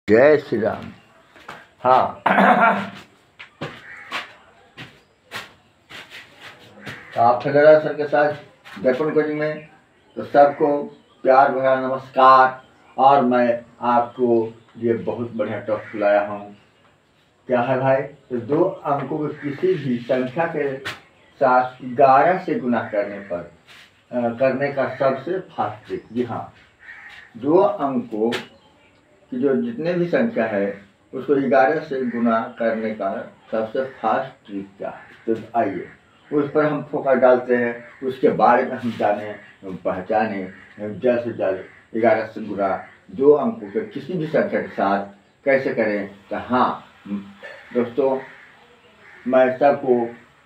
जय श्री राम। हाँ आप फगड़ा सर के साथ दर्पण कोचिंग में तो सबको प्यार भरा नमस्कार। और मैं आपको ये बहुत बढ़िया टॉपिक लाया हूँ। क्या है भाई? तो दो अंकों को किसी भी संख्या के साथ 11 से गुना करने पर करने का सबसे फास्ट ट्रिक। जी हाँ, दो अंकों कि जो जितने भी संख्या है उसको 11 से गुना करने का सबसे फास्ट ट्रिक क्या है, तो आइए उस पर हम फोकस डालते हैं। उसके बारे में हम जाने, हम पहचाने जल्द से जल्द 11 से गुना दो अंकों के किसी भी संख्या के साथ कैसे करें। तो हाँ दोस्तों, मैं सबको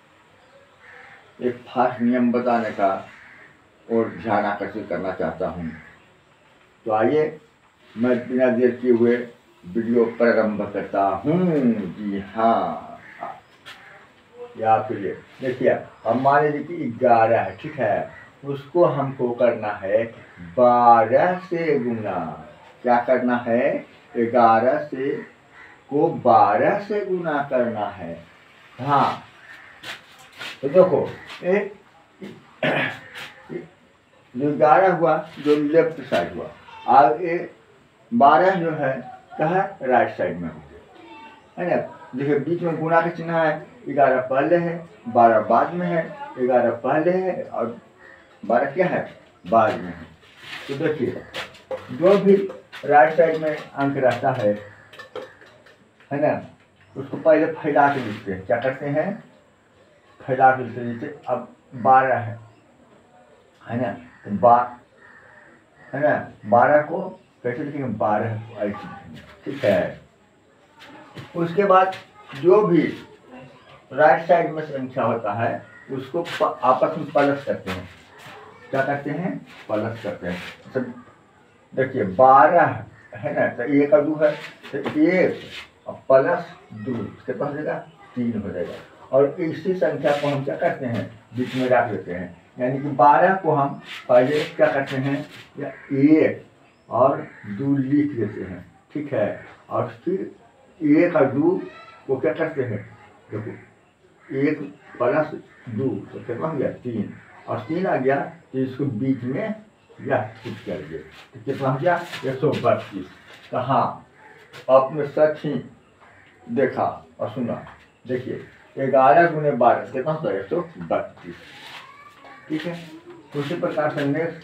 एक फास्ट नियम बताने का और ध्यान आकर्षित करना चाहता हूँ। तो आइए मैं बिना देर किए हुए वीडियो प्रारंभ करता हूँ। जी हाँ, या फिर देखिए अब मान लीजिए कि 11 है, ठीक है, उसको हमको करना है 12 से गुना। क्या करना है? 11 से को 12 से गुना करना है। हाँ तो देखो जो 11 हुआ जो लेफ्ट साइड हुआ, अब 12 जो है कहाँ राइट साइड में हो गया, है ना। देखिए बीच में गुना का चिन्ह है, 11 पहले है 12 बाद में है, 11 पहले है और 12 क्या है बाद में है। तो देखिए जो भी राइट साइड में अंक रहता है ना, उसको पहले फैला के लिखते हैं। क्या करते हैं? फैला के लिखते हैं। जैसे अब 12 है ना, तो है ना, 12 को कैसे लिखेंगे? 12 ऐसे, ठीक है। उसके बाद जो भी राइट साइड में संख्या होता है उसको आपस में प्लस करते हैं। क्या करते हैं? प्लस करते हैं। तो देखिए 12 है ना, तो 1 और 2 है, तो 1 प्लस 2 कितना हो जाएगा? 3 हो जाएगा। और इसी संख्या को हम क्या करते हैं? बीच में रख देते हैं। यानी कि 12 को हम पहले क्या करते हैं? या 1 और 2 लिख देते हैं, ठीक है। और फिर 1 और 2 को क्या करते हैं? देखो 1 प्लस 2 तो कितना हो गया? 3, और 3 आ गया तो इसको बीच में या फिट कर दिए तो कितना हो गया? 132। तो हाँ, आपने सच ही देखा और सुना। देखिए 11 गुने 12 कितना होता है? 132, ठीक है। उसी प्रकार से नेक्स्ट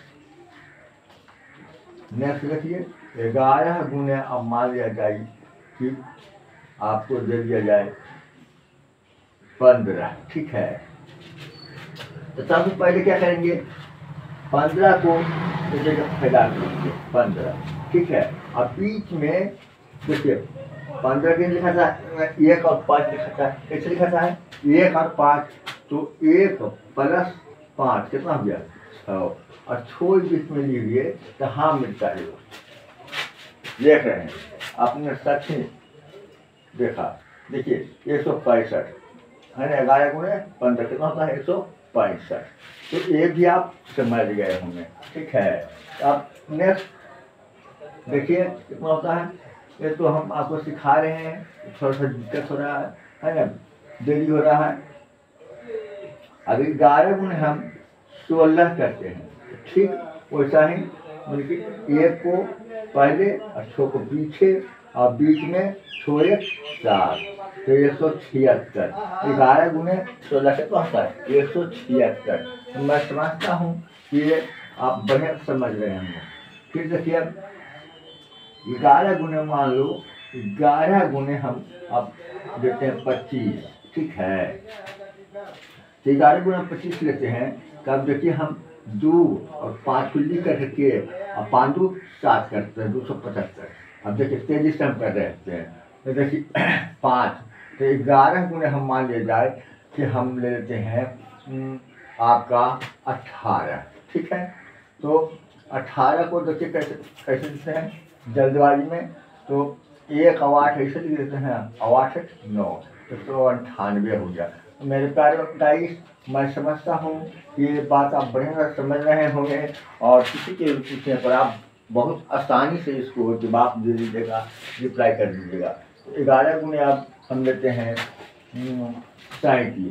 देखिए 11 गुने, अब मान लिया जाए कि आपको दे दिया जाए 15, ठीक है। तो सबसे पहले क्या करेंगे? 15 को फैला देंगे 15, ठीक है। अब बीच में देखिए 15 के लिखा था 1 और 5 लिखा था, कैसे लिखा था? 1 और 5, तो 1 प्लस 5 कितना हो गया? 6, और 6 बीच में लीजिए तो हाँ मिलता है। देख रहे हैं आपने सच ही देखा। देखिए 165 है ना, 11 गुने 15 कितना होता है? 165। तो ये भी आप समझ गए होंगे, ठीक है। अब नेक्स्ट देखिए कितना होता है। ये तो हम आपको सिखा रहे हैं, थोड़ा सा दिक्कत हो रहा है ना, देरी हो रहा है। अभी 11 गुने हम 16 करते हैं, ठीक वैसा ही बल्कि 1 को पहले और 6 को पीछे और बीच में 6 1 7, तो 176। 11 गुने 16 कितना होता है? 176। तो मैं समझता हूँ कि ये आप बढ़िया समझ रहे होंगे। फिर देखिए 11 गुने मान लो 11 गुने हम अब देते हैं 25, ठीक है। तो 11 गुना 25 लेते हैं, तब देखिए हम 2 और 5 को लिख कर रखिए और 5 2 7 करते हैं, 275। अब देखिए तेजी से हम कर रहे हैं। तो देखिए 5, तो 11 गुने हम मान लिया जाए कि हम ले लेते हैं आपका 18, ठीक है। तो 18 को देखिए कैसे लिखते हैं जल्दबाजी में, तो 1 और 8 ऐसे लिख देते हैं, और 8 9, तो 98 हो गया। मेरे प्यारे गाइस, मैं समझता हूँ कि ये बात आप बढ़िया समझ रहे होंगे और किसी के पूछने पर आप बहुत आसानी से इसको जवाब दे दीजिएगा, रिप्लाई कर दीजिएगा। 11 गुने आप हम लेते हैं 37,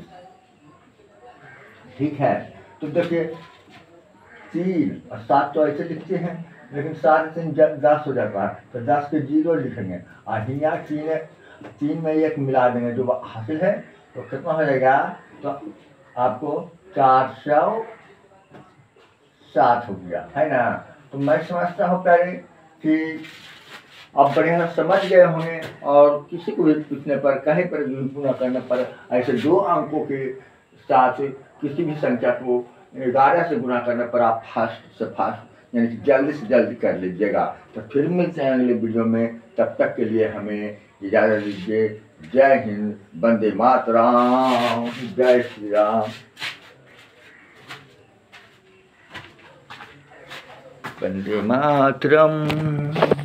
ठीक है। तो देखिए 3 और 7 तो ऐसे लिखते हैं, लेकिन 7 से 10 हो जाता है, तो 10 के 0 लिखेंगे और यहाँ 3 में 1 मिला देंगे जो हासिल है, तो कितना हो जाएगा, तो आपको 460 हो गया, है ना। तो मैं समझता हूँ पहले कि आप बढ़िया समझ गए होंगे, और किसी को भी पूछने पर, कहीं पर भी गुना करने पर ऐसे 2 अंकों के साथ किसी भी संख्या को 11 से गुना करने पर आप फास्ट से फास्ट यानी कि जल्दी से जल्दी कर लीजिएगा। तो फिर मिलते हैं अगले वीडियो में, तब तक के लिए हमें इजाज़त दीजिए। जय हिंद, वंदे मातरम, जय श्री राम, वंदे मातरम।